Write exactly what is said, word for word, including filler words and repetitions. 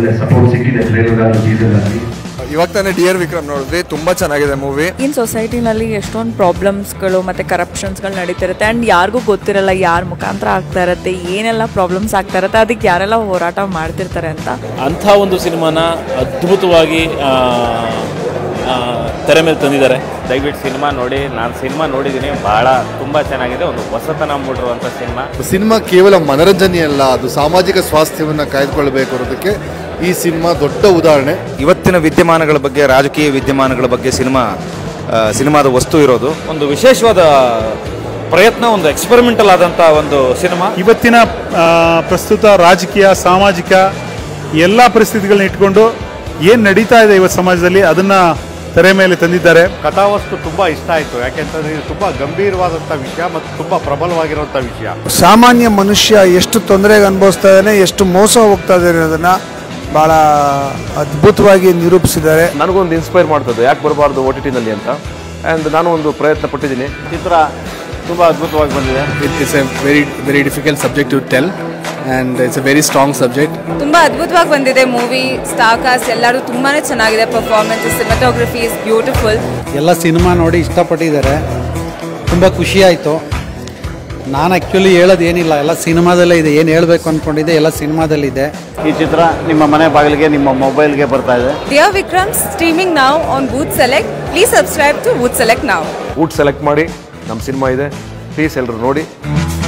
ಒಳ್ಳೆ ಸಪೋರ್ಟ್ ಸಿಕ್ಕಿದೆ ಟ್ರೈಲರ್ ಆಗಲಿ ಟೀಸರ್ ಆಗಲಿ. ಇವಾಗ ತಾನೇ ಡಿಯರ್ ವಿಕ್ರಮ್ ನೋಡಿದ್ವಿ, ತುಂಬಾ ಚೆನ್ನಾಗಿದೆ ಮೂವಿ. ಇನ್ ಸೊಸೈಟಿನಲ್ಲಿ ಎಷ್ಟೊಂದು ಪ್ರಾಬ್ಲಮ್ಸ್ಗಳು ಮತ್ತೆ ಕರಪ್ಷನ್ಸ್ಗಳು ನಡೀತಿರುತ್ತೆ ಆ್ಯಂಡ್ ಯಾರಿಗೂ ಗೊತ್ತಿರಲ್ಲ ಯಾರ ಮುಖಾಂತರ ಆಗ್ತಾ ಇರುತ್ತೆ, ಏನೆಲ್ಲ ಪ್ರಾಬ್ಲಮ್ಸ್ ಆಗ್ತಾ ಇರುತ್ತೆ, ಅದಕ್ಕೆ ಯಾರೆಲ್ಲ ಹೋರಾಟ ಮಾಡ್ತಿರ್ತಾರೆ ಅಂತ. ಅಂಥ ಒಂದು ಸಿನಿಮಾನ ಅದ್ಭುತವಾಗಿ ತೆರೆ ಮೇಲೆ ತಂದಿದ್ದಾರೆ. ದಯವಿಟ್ಟು ಸಿನಿಮಾ ನೋಡಿ. ನಾನು ಸಿನಿಮಾ ನೋಡಿದ್ದೀನಿ, ಬಹಳ ತುಂಬ ಚೆನ್ನಾಗಿದೆ. ಒಂದು ಹೊಸತನ ಮೂಡಿರುವಂಥ ಸಿನಿಮಾ. ಸಿನಿಮಾ ಕೇವಲ ಮನರಂಜನೆ ಅಲ್ಲ, ಅದು ಸಾಮಾಜಿಕ ಸ್ವಾಸ್ಥ್ಯವನ್ನು ಕಾಯ್ದುಕೊಳ್ಬೇಕು ಅನ್ನೋದಕ್ಕೆ ಈ ಸಿನಿಮಾ ದೊಡ್ಡ ಉದಾಹರಣೆ. ಇವತ್ತಿನ ವಿದ್ಯಮಾನಗಳ ಬಗ್ಗೆ, ರಾಜಕೀಯ ವಿದ್ಯಮಾನಗಳ ಬಗ್ಗೆ ಸಿನಿಮಾ ಸಿನಿಮಾದ ವಸ್ತು ಇರೋದು ಒಂದು ವಿಶೇಷವಾದ ಪ್ರಯತ್ನ, ಒಂದು ಎಕ್ಸ್ಪೆರಿಮೆಂಟಲ್ ಆದಂಥ ಒಂದು ಸಿನಿಮಾ. ಇವತ್ತಿನ ಪ್ರಸ್ತುತ ರಾಜಕೀಯ ಸಾಮಾಜಿಕ ಎಲ್ಲ ಪರಿಸ್ಥಿತಿಗಳನ್ನ ಇಟ್ಕೊಂಡು ಏನು ನಡೀತಾ ಇದೆ ಇವತ್ತು ಸಮಾಜದಲ್ಲಿ ಅದನ್ನ ತೆರೆ ಮೇಲೆ ತಂದಿದ್ದಾರೆ. ಕಥಾವಸ್ತು ತುಂಬಾ ಇಷ್ಟ ಆಯಿತು, ಯಾಕೆಂತಂದ್ರೆ ಇದು ತುಂಬಾ ಗಂಭೀರವಾದಂಥ ವಿಷಯ ಮತ್ತು ತುಂಬಾ ಪ್ರಬಲವಾಗಿರುವಂಥ ವಿಷಯ. ಸಾಮಾನ್ಯ ಮನುಷ್ಯ ಎಷ್ಟು ತೊಂದರೆಗೆ ಅನುಭವಿಸ್ತಾ ಇದ್ದಾನೆ, ಎಷ್ಟು ಮೋಸ ಹೋಗ್ತಾ ಇದ್ದಾನೆ ಅನ್ನೋದನ್ನ ಬಹಳ ಅದ್ಭುತವಾಗಿ ನಿರೂಪಿಸಿದ್ದಾರೆ. ನನಗೊಂದು ಇನ್ಸ್ಪೈರ್ ಮಾಡ್ತದೆ, ಯಾಕೆ ಬರಬಾರ್ದು ಓ ಟಿ ಟಿನಲ್ಲಿ ಅಂತ. ಆ್ಯಂಡ್ ನಾನು ಒಂದು ಪ್ರಯತ್ನ ಪಟ್ಟಿದ್ದೀನಿ. ಚಿತ್ರ ತುಂಬ ಅದ್ಭುತವಾಗಿ ಬಂದಿದೆ. It's a very very difficult subject to tell and it's a very strong subject. ತುಂಬ ಅದ್ಭುತವಾಗಿ ಬಂದಿದೆ ಮೂವಿ. ಸ್ಟಾರ್ ಕಾಸ್ಟ್ ಎಲ್ಲರೂ ತುಂಬಾ ಚೆನ್ನಾಗಿದೆ. Performance, cinematography is beautiful. ಎಲ್ಲ ಸಿನಿಮಾ ನೋಡಿ ಇಷ್ಟಪಟ್ಟಿದ್ದಾರೆ, ತುಂಬ ಖುಷಿ ಆಯಿತು. ನಾನು ಆ್ಯಕ್ಚುಲಿ ಹೇಳೋದು ಏನಿಲ್ಲ, ಎಲ್ಲ ಸಿನಿಮಾದಲ್ಲೇ ಇದೆ. ಏನು ಹೇಳಬೇಕು ಅಂದ್ಕೊಂಡಿದ್ದೆ ಎಲ್ಲ ಸಿನಿಮಾದಲ್ಲಿದೆ. ಈ ಚಿತ್ರ ನಿಮ್ಮ ಮನೆ ಬಾಗಿಲಿಗೆ, ನಿಮ್ಮ ಮೊಬೈಲ್ಗೆ ಬರ್ತಾ ಇದೆ. Dear Vikram streaming now on Voot Select. Please subscribe to Voot Select now. Voot Select ಮಾಡಿ, ನಮ್ಮ ಸಿನಿಮಾ ಇದೆ, ಪ್ಲೀಸ್ ಎಲ್ಲರೂ ನೋಡಿ.